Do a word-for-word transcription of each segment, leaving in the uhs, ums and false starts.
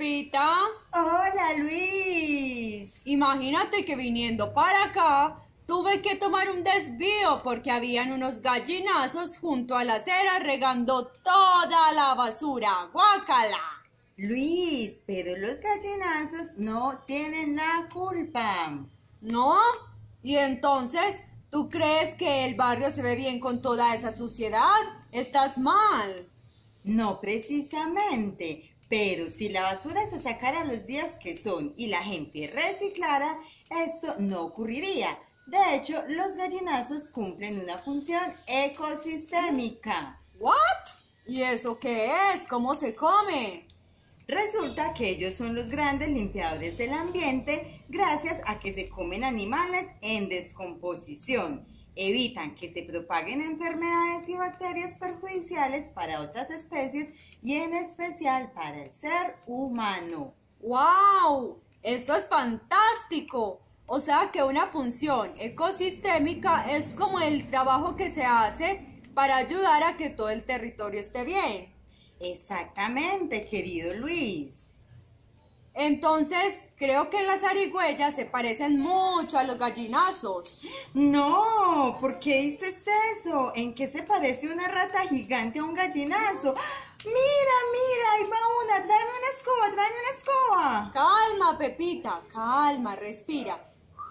Pepita. Hola, Luis. Imagínate que viniendo para acá tuve que tomar un desvío porque habían unos gallinazos junto a la acera regando toda la basura. ¡Guácala! Luis, pero los gallinazos no tienen la culpa. ¿No? Y entonces, ¿tú crees que el barrio se ve bien con toda esa suciedad? Estás mal. No precisamente, pero si la basura se sacara los días que son y la gente reciclara, eso no ocurriría. De hecho, los gallinazos cumplen una función ecosistémica. ¿What? ¿Y eso qué es? ¿Cómo se come? Resulta que ellos son los grandes limpiadores del ambiente gracias a que se comen animales en descomposición. Evitan que se propaguen enfermedades y bacterias perjudiciales para otras especies y en especial para el ser humano. ¡Wow! ¡Eso es fantástico! O sea que una función ecosistémica es como el trabajo que se hace para ayudar a que todo el territorio esté bien. Exactamente, querido Luis. Entonces, creo que las zarigüeyas se parecen mucho a los gallinazos. No, ¿por qué dices eso? ¿En qué se parece una rata gigante a un gallinazo? Mira, mira, ahí va una, tráeme una escoba, tráeme una escoba. Calma, Pepita, calma, respira.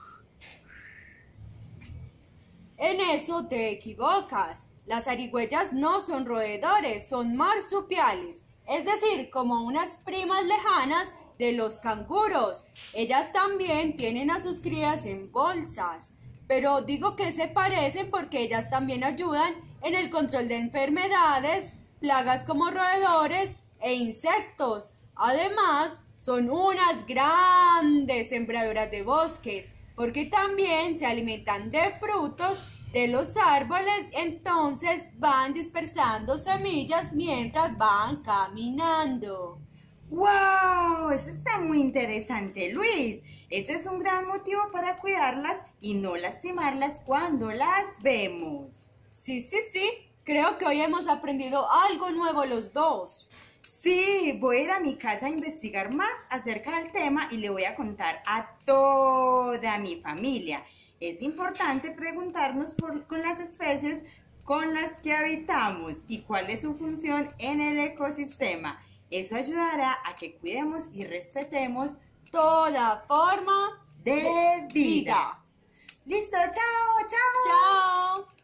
En eso te equivocas. Las zarigüeyas no son roedores, son marsupiales, es decir, como unas primas lejanas de los canguros. Ellas también tienen a sus crías en bolsas, pero digo que se parecen porque ellas también ayudan en el control de enfermedades, plagas como roedores e insectos. Además, son unas grandes sembradoras de bosques, porque también se alimentan de frutos de los árboles, entonces van dispersando semillas mientras van caminando. ¡Wow! Eso está muy interesante, Luis. Ese es un gran motivo para cuidarlas y no lastimarlas cuando las vemos. Sí, sí, sí. Creo que hoy hemos aprendido algo nuevo los dos. Sí, voy a ir a mi casa a investigar más acerca del tema y le voy a contar a toda mi familia. Es importante preguntarnos por, con las especies con las que habitamos y cuál es su función en el ecosistema. Eso ayudará a que cuidemos y respetemos toda forma de, de vida. vida. Listo, chao, chao. Chao.